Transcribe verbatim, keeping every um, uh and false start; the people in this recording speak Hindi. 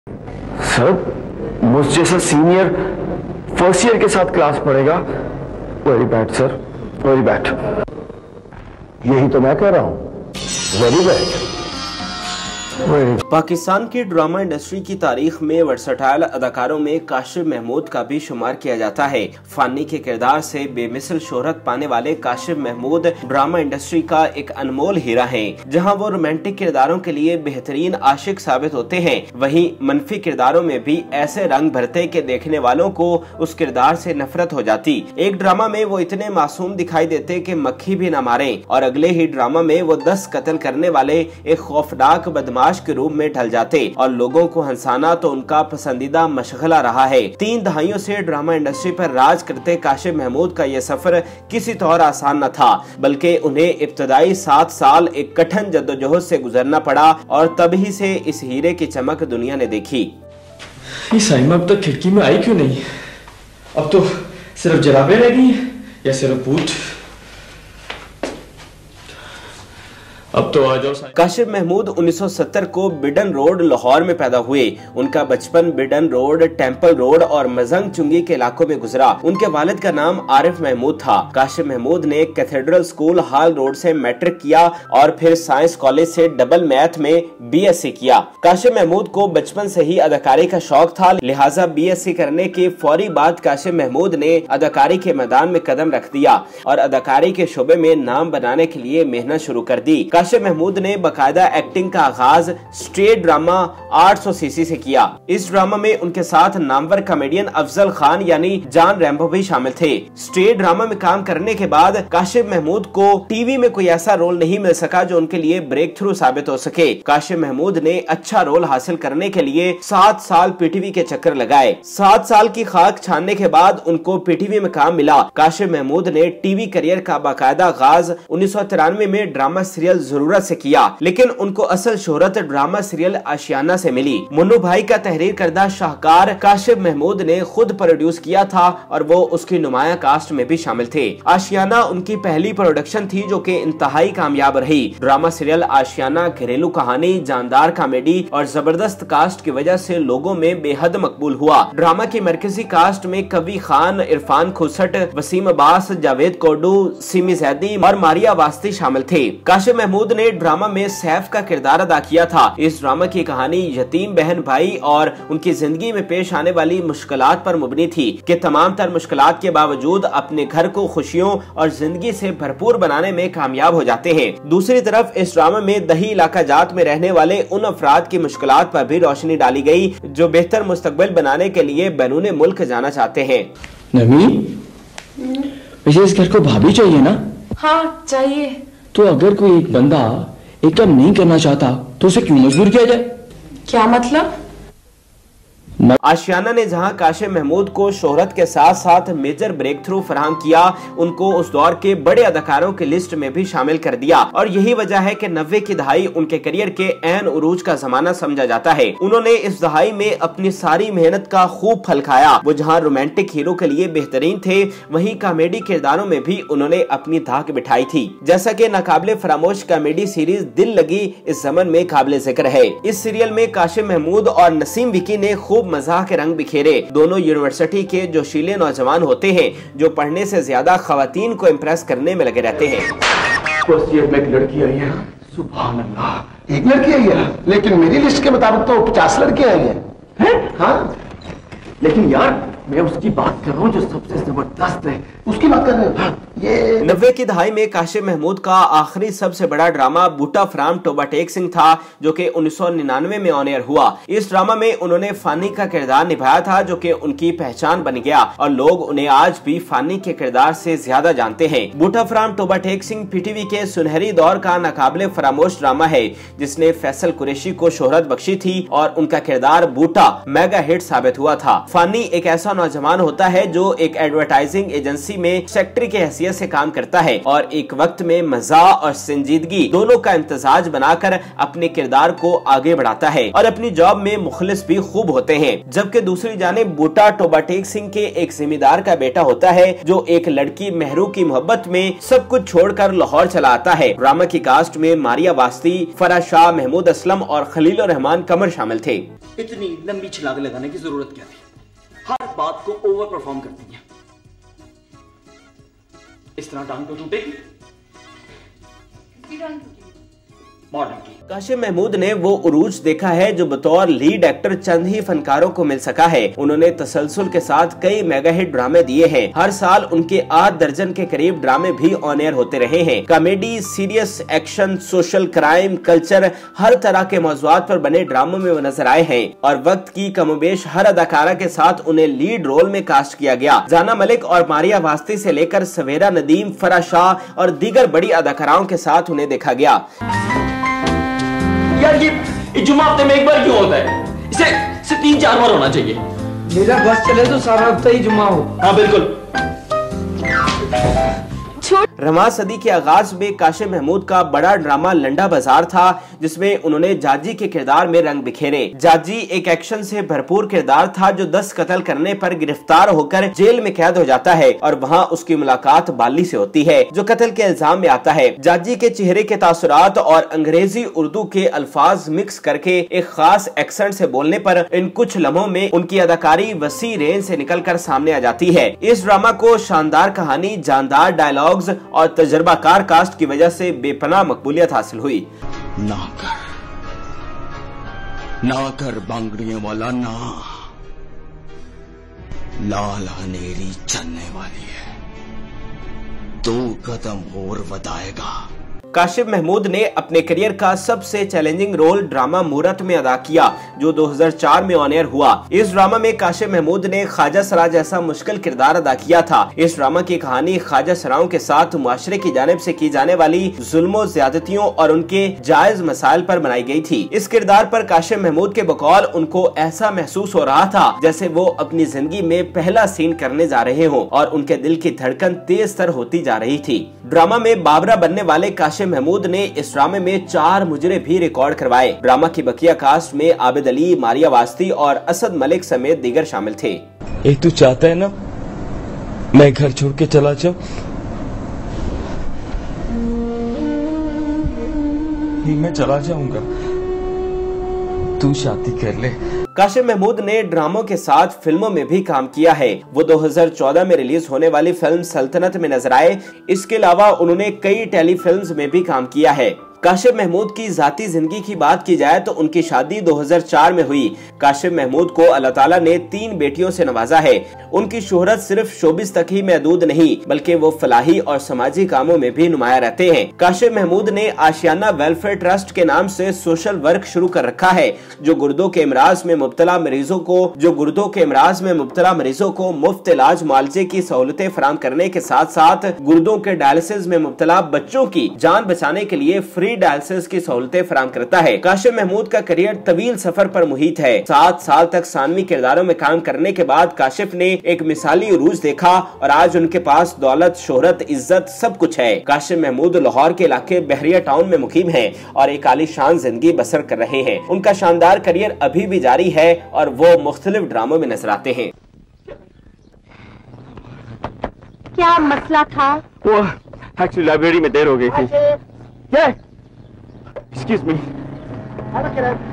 सर, मुझ जैसा सीनियर फर्स्ट ईयर के साथ क्लास पढ़ेगा? Very bad sir, very bad. यही तो मैं कह रहा हूं, वेरी बैड। पाकिस्तान की ड्रामा इंडस्ट्री की तारीख में वर्सटाइल अदाकारों में काशिफ महमूद का भी शुमार किया जाता है। फानी के किरदार से बेमिसल शोहरत पाने वाले काशिफ महमूद ड्रामा इंडस्ट्री का एक अनमोल हीरा है। जहां वो रोमांटिक किरदारों के लिए बेहतरीन आशिक साबित होते हैं, वहीं मनफी किरदारों में भी ऐसे रंग भरते कि देखने वालों को उस किरदार से नफरत हो जाती। एक ड्रामा में वो इतने मासूम दिखाई देते कि मक्खी भी न मारे, और अगले ही ड्रामा में वो दस कत्ल करने वाले एक खौफनाक बदमाश के रूप में ढल जाते, और लोगों को हंसाना तो उनका पसंदीदा मशगला रहा है। तीन दहाइयों से ड्रामा इंडस्ट्री पर राज करते काशिफ महमूद का यह सफर किसी तौर आसान न था, बल्कि उन्हें इब्तदाई सात साल एक कठिन जद्दोजहद से गुजरना पड़ा, और तभी से इस हीरे की चमक दुनिया ने देखी। साइमा अब तक खिड़की में आई क्यों नहीं? अब तो सिर्फ जराबें रह गई या सिर्फ बूट? अब तो आ जाओ। काशिफ महमूद उन्नीस सौ सत्तर को बिडन रोड लाहौर में पैदा हुए। उनका बचपन बिडन रोड, टेम्पल रोड और मजंग चुंगी के इलाकों में गुजरा। उनके वालिद का नाम आरिफ महमूद था। काशिफ महमूद ने कैथेड्रल स्कूल हाल रोड से मैट्रिक किया और फिर साइंस कॉलेज से डबल मैथ में बीएससी किया। काशिफ महमूद को बचपन से ही अदाकारी का शौक था, लिहाजा बीएससी करने के फौरी बाद काशिफ महमूद ने अदाकारी के मैदान में कदम रख दिया और अदाकारी के शोबे में नाम बनाने के लिए मेहनत शुरू कर दी। काशिफ महमूद ने बाकायदा एक्टिंग का आगाज स्टेज ड्रामा आठ सौ सीसी से किया। इस ड्रामा में उनके साथ नामवर कॉमेडियन अफजल खान यानी जान रैम्बो भी शामिल थे। स्टेज ड्रामा में काम करने के बाद काशिफ महमूद को टीवी में कोई ऐसा रोल नहीं मिल सका जो उनके लिए ब्रेक थ्रू साबित हो सके। काशिफ महमूद ने अच्छा रोल हासिल करने के लिए सात साल पीटीवी के चक्कर लगाए। सात साल की खाक छानने के बाद उनको पीटीवी में काम मिला। काशिफ महमूद ने टीवी करियर का बाकायदा आगाज उन्नीस सौ तिरानवे में ड्रामा सीरियल जरूरत से किया, लेकिन उनको असल शोहरत ड्रामा सीरियल आशियाना से मिली। मुन्नू भाई का तहरीर करदा शाहकार काशिफ महमूद ने खुद प्रोड्यूस किया था और वो उसकी नुमाया कास्ट में भी शामिल थे। आशियाना उनकी पहली प्रोडक्शन थी जो कि इंतहाई कामयाब रही। ड्रामा सीरियल आशियाना घरेलू कहानी, जानदार कॉमेडी और जबरदस्त कास्ट की वजह से लोगों में बेहद मकबूल हुआ। ड्रामा की मरकजी कास्ट में कवी खान, इरफान खुसट, वसीम अब्बास, जावेद कोडू, सिमी जैदी और मारिया वास्ती शामिल थे। काशिफ महमूद ने ड्रामा में सैफ का किरदार अदा किया था। इस ड्रामा की कहानी यतीम बहन भाई और उनकी जिंदगी में पेश आने वाली मुश्किलात पर मुबनी थी कि तमाम तर मुश्किलात के बावजूद अपने घर को खुशियों और जिंदगी से भरपूर बनाने में कामयाब हो जाते हैं। दूसरी तरफ इस ड्रामा में दही इलाका जात में रहने वाले उन अफराद की मुश्किलात पर भी रोशनी डाली गई जो बेहतर मुस्तकबिल बनाने के लिए बैरून मुल्क जाना चाहते हैं। नमी, मुझे इस घर को भाभी चाहिए ना? हाँ चाहिए। तो अगर कोई एक बंदा एक काम नहीं करना चाहता तो उसे क्यों मजबूर किया जाए? क्या मतलब? आशियाना ने जहां काशिफ महमूद को शोहरत के साथ साथ मेजर ब्रेक थ्रू फराहम किया, उनको उस दौर के बड़े अदाकारों की लिस्ट में भी शामिल कर दिया, और यही वजह है कि नब्बे की दहाई उनके करियर के ऐन उरूज का जमाना समझा जाता है। उन्होंने इस दहाई में अपनी सारी मेहनत का खूब फल खाया। वो जहां रोमांटिक हीरो के लिए बेहतरीन थे, वहीं कॉमेडी किरदारों में भी उन्होंने अपनी धाक बिठाई थी। जैसा कि नाकाबिले फरामोश कॉमेडी सीरीज दिल लगी इस जमन में काबिले जिक्र है। इस सीरियल में काशिफ महमूद और नसीम विकी ने खूब मजाक के रंग बिखेरे। दोनों यूनिवर्सिटी के जोशीले नौजवान होते हैं जो पढ़ने से ज्यादा खवातीन को इम्प्रेस करने में लगे रहते हैं। फर्स्ट ईयर में एक लड़की आई है। सुभान अल्लाह, एक लड़की आई है, लेकिन मेरी लिस्ट के मुताबिक तो पचास लड़के आई हैं। हैं? हाँ, लेकिन यार मैं उसकी बात कर रहा हूँ जो सबसे जबरदस्त है, उसकी बात कर रहे हो। हाँ, ये नब्बे की दहाई में काशिफ महमूद का आखिरी सबसे बड़ा ड्रामा बूटा फ्राम टोबा टेक सिंह था जो कि उन्नीस सौ निन्यानवे में ऑन एयर हुआ। इस ड्रामा में उन्होंने फानी का किरदार निभाया था जो कि उनकी पहचान बन गया और लोग उन्हें आज भी फानी के किरदार से ज्यादा जानते हैं। बूटा फ्राम टोबा टेक सिंह पीटीवी के सुनहरी दौर का नाकाबिले फरामोश ड्रामा है जिसने फैसल कुरैशी को शोहरत बख्शी थी और उनका किरदार बूटा मेगा हिट साबित हुआ था। फानी एक ऐसा नौजवान होता है जो एक एडवर्टाइजिंग एजेंसी में सेक्रेटरी की हैसियत से काम करता है और एक वक्त में मजा और संजीदगी दोनों का इम्तजाज बनाकर अपने किरदार को आगे बढ़ाता है और अपनी जॉब में मुखलिस भी खूब होते हैं। जबकि दूसरी जानिब बूटा टोबा टेक सिंह के एक जिम्मेदार का बेटा होता है जो एक लड़की मेहरू की मोहब्बत में सब कुछ छोड़कर लाहौर चला आता है। ड्रामा की कास्ट में मारिया वास्ती, फराह शाह, महमूद असलम और खलील रहमान कमर शामिल थे। इतनी लंबी छलांग लगाने की जरूरत क्या थी? हर बात को ओवर परफॉर्म करती हैं। इस तरह टांग तो टूटेगी। मॉडल की काशिम महमूद ने वो उरूज देखा है जो बतौर लीड एक्टर चंद ही फनकारों को मिल सका है। उन्होंने तसलसल के साथ कई मेगा हिट ड्रामे दिए हैं। हर साल उनके आठ दर्जन के करीब ड्रामे भी ऑन एयर होते रहे हैं। Comedy, serious, action, social, crime, culture, हर तरह के मौजुआत पर बने ड्रामों में वो नजर आए हैं और वक्त की कमोबेश हर अदाकारा के साथ उन्हें लीड रोल में कास्ट किया गया। जाना मलिक और मारिया वास्ती से लेकर सवेरा नदीम, फराह शाह और दीगर बड़ी अदाकाराओं के साथ उन्हें देखा गया। यार ये जुम्मा हफ्ते में एक बार क्यों होता है? इसे, इसे तीन चार बार होना चाहिए। मेरा बस चले तो सारा हफ्ता ही जुम्मा हो। हाँ बिल्कुल। रवां सदी के आगाज में काशिम महमूद का बड़ा ड्रामा लंडा बाजार था जिसमें उन्होंने जाजी के किरदार में रंग बिखेरे। जाजी एक एक्शन से भरपूर किरदार था जो दस कत्ल करने पर गिरफ्तार होकर जेल में कैद हो जाता है और वहां उसकी मुलाकात बाली से होती है जो कत्ल के इल्जाम में आता है। जाजी के चेहरे के तासुरात और अंग्रेजी उर्दू के अल्फाज मिक्स करके एक खास एक्सेंट से बोलने पर इन कुछ लम्हों में उनकी अदाकारी वसी रेंज से निकल कर सामने आ जाती है। इस ड्रामा को शानदार कहानी, जानदार डायलॉग्स और तजर्बाकार कास्ट की वजह से बेपनाह मकबूलियत हासिल हुई। ना कर, ना कर बांगड़ियों वाला ना, लाल हनेरी चलने वाली है, दो कदम और बताएगा। काशिम महमूद ने अपने करियर का सबसे चैलेंजिंग रोल ड्रामा मूरत में अदा किया जो दो हज़ार चार में ऑन एयर हुआ। इस ड्रामा में काशिम महमूद ने ख्वाजा सरा जैसा मुश्किल किरदार अदा किया था। इस ड्रामा की कहानी ख्वाजा सराओं के साथ मुआशरे की जानिब से की जाने वाली जुल्मों, ज्यादतियों और उनके जायज मसाइल पर बनाई गई थी। इस किरदार पर काशिम महमूद के बकौल उनको ऐसा महसूस हो रहा था जैसे वो अपनी जिंदगी में पहला सीन करने जा रहे हों और उनके दिल की धड़कन तेज तर होती जा रही थी। ड्रामा में बाबरा बनने वाले काशिम महमूद ने इस ड्रामे में चार मुजरे भी रिकॉर्ड करवाए। ड्रामा की बकिया कास्ट में आबिद अली, मारिया वास्ती और असद मलिक समेत दीगर शामिल थे। एक तू चाहता है ना मैं घर छोड़ के चला जाऊं? नहीं, मैं चला जाऊंगा, तू शादी कर ले। काशिम महमूद ने ड्रामों के साथ फिल्मों में भी काम किया है। वो दो हज़ार चौदह में रिलीज होने वाली फिल्म सल्तनत में नजर आए। इसके अलावा उन्होंने कई टेली फिल्म्स में भी काम किया है। काशिम महमूद की जाती जिंदगी की बात की जाए तो उनकी शादी दो हज़ार चार में हुई। काशिम महमूद को अल्लाह ताला ने तीन बेटियों से नवाजा है। उनकी शोहरत सिर्फ शोबिस तक ही महदूद नहीं बल्कि वो फलाही और समाजी कामों में भी नुमाया रहते हैं। काशिम महमूद ने आशियाना वेलफेयर ट्रस्ट के नाम से सोशल वर्क शुरू कर रखा है जो गुर्दों के इमराज में मुब्तला मरीजों को जो गुर्दों के इमराज में मुब्तला मरीजों को मुफ्त इलाज मुआलजे की सहूलतें फराहम करने के साथ साथ गुर्दों के डायलिसिस में मुब्तला बच्चों की जान बचाने के लिए फ्री डायलिसिस की सहूलतें फराहम करता है। काशिम महमूद का करियर तवील सफर पर मुहित है। सात साल तक सानवी किरदारों में काम करने के बाद काशिफ ने एक मिसाली उरूज देखा और आज उनके पास दौलत, शोहरत, इज्जत सब कुछ है। काशिम महमूद लाहौर के इलाके बहरिया टाउन में मुकीम है और एक आलीशान जिंदगी बसर कर रहे हैं। उनका शानदार करियर अभी भी जारी है और वो मुख्तलिफ ड्रामों में नजर आते हैं। क्या मसला था? वो एक्चुअली लाइब्रेरी में देर हो गई थी। Excuse me.